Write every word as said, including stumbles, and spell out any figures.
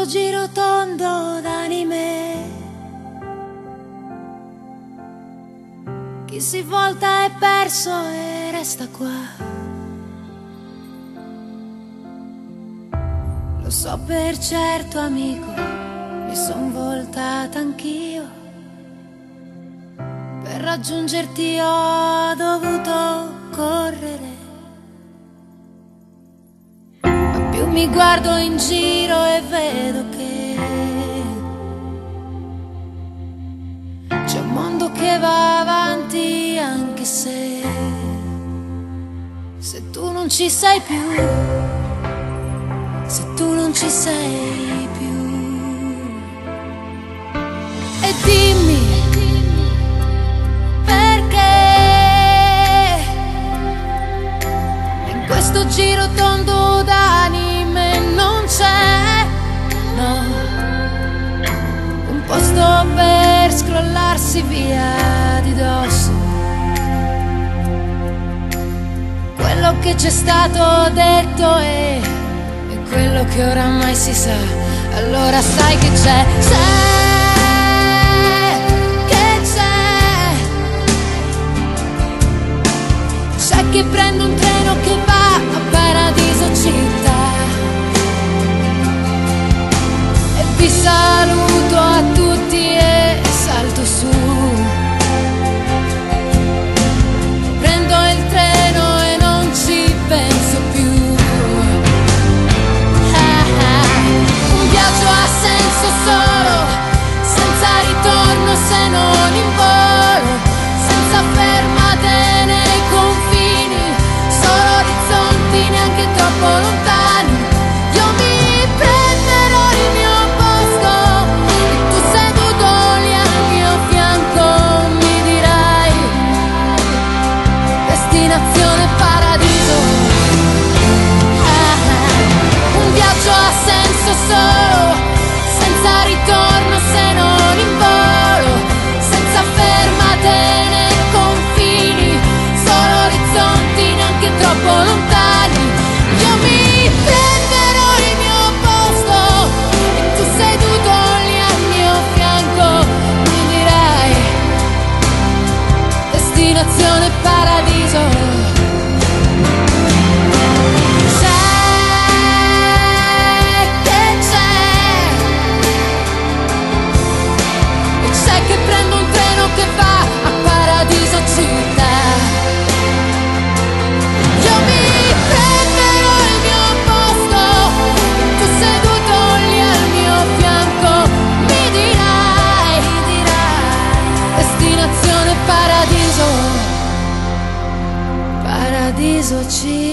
questo giro tondo d'anime, chi si volta è perso e resta qua. Lo so per certo, amico, mi son voltata anch'io. Per raggiungerti ho dovuto correre, ma più mi guardo in giro e vedo che c'è un mondo che va avanti, anche se se tu non ci sei più, se tu non ci sei più. E dimmi perché in questo giro tondo d'anime non c'è, no, un posto per scrollarsi via di dosso quello che c'è stato detto e quello che oramai si sa. Allora sai che c'è, c'è, che c'è, c'è che prendo un treno che va a Paradiso città. E vi saluto a tutti e salto su, prendo il treno e non ci penso più. Solo, senza ritorno se non in volo, senza fermate nei confini, solo orizzonti neanche troppo lontani. Io mi prenderò il mio posto e tu seduto lì al mio fianco mi dirai destinazione paradiso. Ah, un viaggio ha senso solo senza ritorno se non in volo, senza fermate nei confini, solo orizzonti neanche troppo lontani. Io mi prenderò il mio posto e tu seduto lì al mio fianco mi dirai destinazione paradiso. Che va a Paradiso città. Io mi prenderò il mio posto, tu seduto lì al mio fianco mi dirai, dirai destinazione paradiso, paradiso città.